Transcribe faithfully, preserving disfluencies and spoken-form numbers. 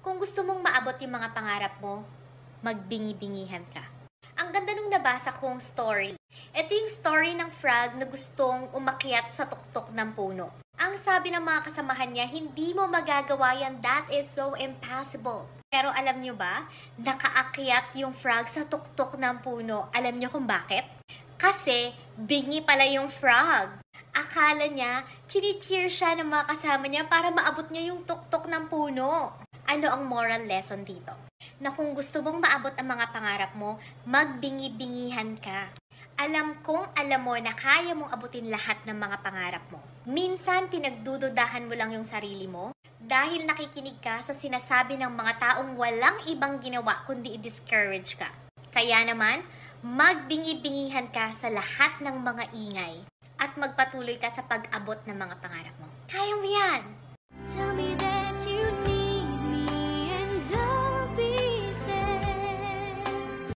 Kung gusto mong maabot yung mga pangarap mo, magbingi-bingihan ka. Ang ganda nung nabasa kong story. Ito yung story ng frog na gustong umakyat sa tuktok ng puno. Ang sabi ng mga kasamahan niya, hindi mo magagawa yan, that is so impossible. Pero alam nyo ba, nakaakyat yung frog sa tuktok ng puno. Alam nyo kung bakit? Kasi bingi pala yung frog. Akala niya, chini-cheer siya ng mga kasama niya para maabot niya yung tuktok ng puno. Ano ang moral lesson dito? Na kung gusto mong maabot ang mga pangarap mo, magbingi-bingihan ka. Alam kong alam mo na kaya mong abutin lahat ng mga pangarap mo. Minsan, pinagdududahan mo lang yung sarili mo dahil nakikinig ka sa sinasabi ng mga taong walang ibang ginawa kundi i-discourage ka. Kaya naman, magbingi-bingihan ka sa lahat ng mga ingay at magpatuloy ka sa pag-abot ng mga pangarap mo. Kaya mo yan!